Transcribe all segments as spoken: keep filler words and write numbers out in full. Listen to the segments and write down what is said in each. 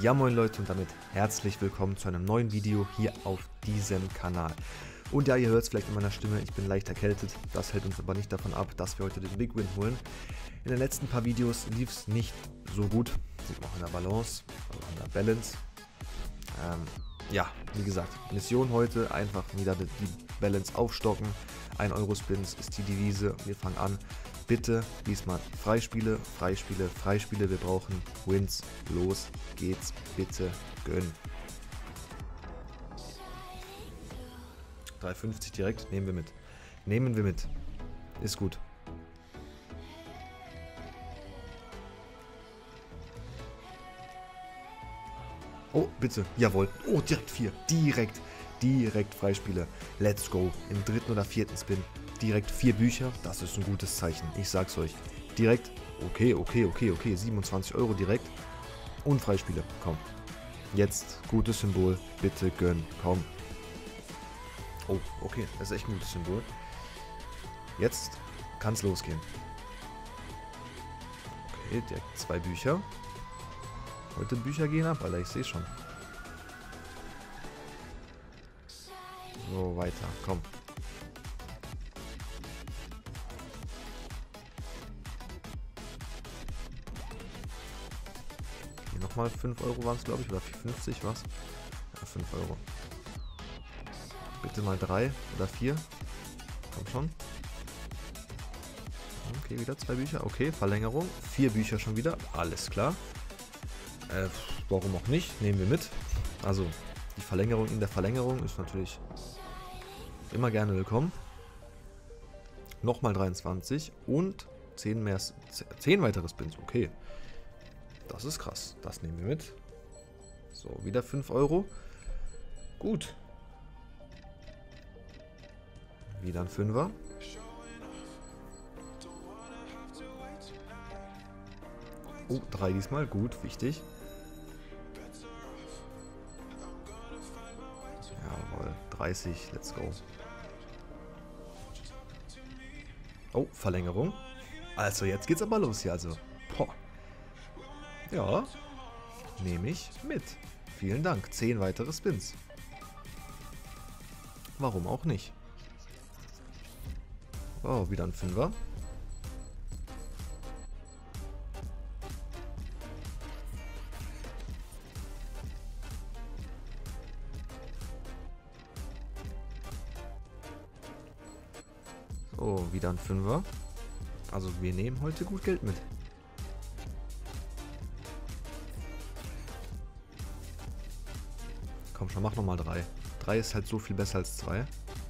Ja moin Leute und damit herzlich willkommen zu einem neuen Video hier auf diesem Kanal. Und ja, ihr hört es vielleicht in meiner Stimme, ich bin leicht erkältet, das hält uns aber nicht davon ab, dass wir heute den Big Win holen. In den letzten paar Videos lief es nicht so gut, sieht man auch in der Balance, also in der Balance. Ähm, ja, wie gesagt, Mission heute, einfach wieder die Balance aufstocken. ein Euro Spins ist die Devise, wir fangen an. Bitte diesmal Freispiele, Freispiele, Freispiele, wir brauchen Wins, los geht's, bitte gönn. drei fünfzig direkt, nehmen wir mit, nehmen wir mit, ist gut. Oh, bitte, jawohl, oh, direkt vier, direkt, direkt Freispiele, let's go, im dritten oder vierten Spin. Direkt vier Bücher, das ist ein gutes Zeichen, ich sag's euch. Direkt, okay, okay, okay, okay, siebenundzwanzig Euro direkt und Freispiele, komm. Jetzt, gutes Symbol, bitte gönn, komm. Oh, okay, das ist echt ein gutes Symbol. Jetzt kann's losgehen. Okay, direkt zwei Bücher. Heute Bücher gehen ab, Alter, ich sehe schon. So, weiter, komm. Nochmal fünf Euro waren es, glaube ich, oder fünfzig, was? Ja, fünf Euro. Bitte mal drei oder vier. Komm schon. Okay, wieder zwei Bücher. Okay, Verlängerung. Vier Bücher schon wieder. Alles klar. Äh, warum auch nicht? Nehmen wir mit. Also, die Verlängerung in der Verlängerung ist natürlich immer gerne willkommen. Nochmal dreiundzwanzig und zehn mehr, zehn weitere Spins. Okay. Das ist krass. Das nehmen wir mit. So, wieder fünf Euro. Gut. Wieder ein Fünfer. Oh, drei diesmal. Gut, wichtig. Jawohl, dreißig. Let's go. Oh, Verlängerung. Also, jetzt geht's aber los hier. Also, boah. Ja, nehme ich mit. Vielen Dank. zehn weitere Spins. Warum auch nicht? Oh, wieder ein Fünfer. So, wieder ein Fünfer. Also wir nehmen heute gut Geld mit. Komm schon, mach nochmal drei. drei ist halt so viel besser als zwei.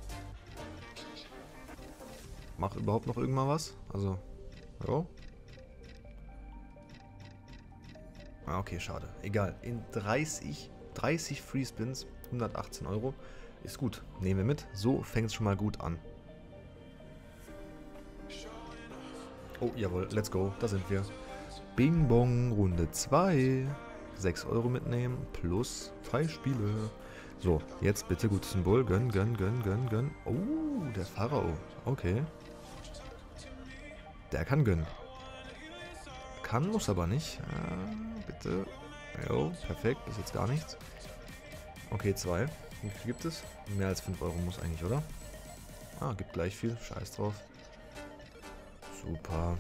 Mach überhaupt noch irgendwann was? Also, jo. Ah, okay, schade. Egal. In dreißig, dreißig Free Spins, hundertachtzehn Euro. Ist gut. Nehmen wir mit. So fängt es schon mal gut an. Oh, jawohl. Let's go. Da sind wir. Bing Bong, Runde zwei. sechs Euro mitnehmen plus Freispiele. So, jetzt bitte gutes Symbol. Gönn, gönn, gönn, gönn, gönn. Oh, der Pharao. Okay. Der kann gönnen. Kann, muss aber nicht. Äh, bitte. Jo, perfekt. Bis jetzt gar nichts. Okay, zwei. Wie viel gibt es? Mehr als fünf Euro muss eigentlich, oder? Ah, gibt gleich viel. Scheiß drauf. Super.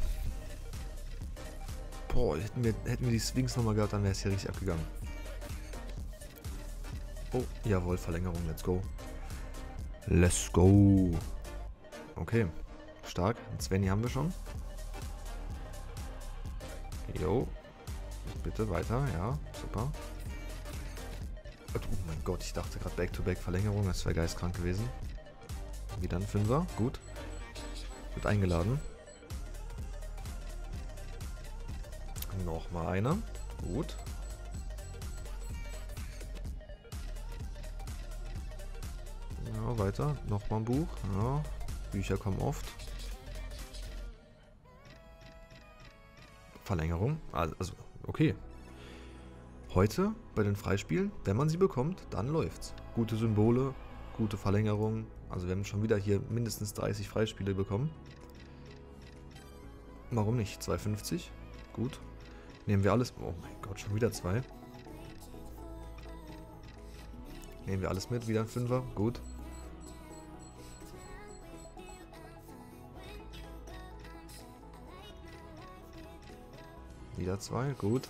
Boah, hätten wir, hätten wir die Swings nochmal gehabt, dann wäre es hier richtig abgegangen. Oh, jawohl, Verlängerung, let's go. Let's go. Okay, stark. Svenny haben wir schon. Jo. Bitte weiter, ja, super. Oh mein Gott, ich dachte gerade Back-to-Back Verlängerung, das wäre geistkrank gewesen. Wieder ein Fünfer, gut. Wird eingeladen. Nochmal einer. Gut. Ja, weiter. Nochmal ein Buch. Ja. Bücher kommen oft. Verlängerung. Also, okay. Heute bei den Freispielen, wenn man sie bekommt, dann läuft's. Gute Symbole, gute Verlängerung. Also wir haben schon wieder hier mindestens dreißig Freispiele bekommen. Warum nicht? zwei fünfzig. Gut. Nehmen wir alles. Oh mein Gott, schon wieder zwei. Nehmen wir alles mit, wieder ein Fünfer, gut. Wieder zwei, gut.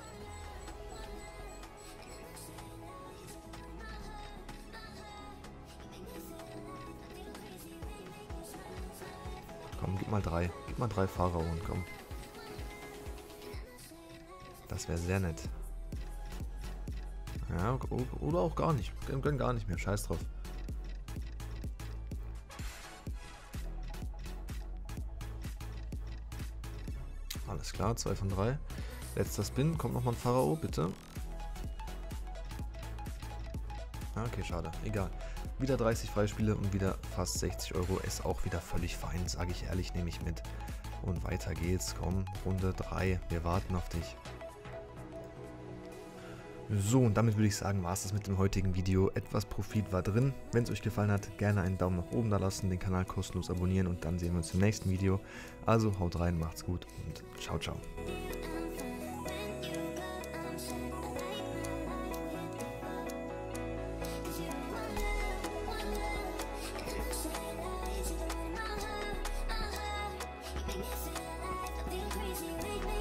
Komm, gib mal drei. Gib mal drei Pharaonen, komm. Das wäre sehr nett. Ja, oder auch gar nicht. Wir können gar nicht mehr. Scheiß drauf. Alles klar, zwei von drei. Letzter Spin. Kommt nochmal ein Pharao, bitte. Okay, schade. Egal. Wieder dreißig Freispiele und wieder fast sechzig Euro. Ist auch wieder völlig fein, sage ich ehrlich, nehme ich mit. Und weiter geht's. Komm, Runde drei. Wir warten auf dich. So, und damit würde ich sagen, war es das mit dem heutigen Video. Etwas Profit war drin. Wenn es euch gefallen hat, gerne einen Daumen nach oben da lassen, den Kanal kostenlos abonnieren und dann sehen wir uns im nächsten Video. Also haut rein, macht's gut und ciao, ciao.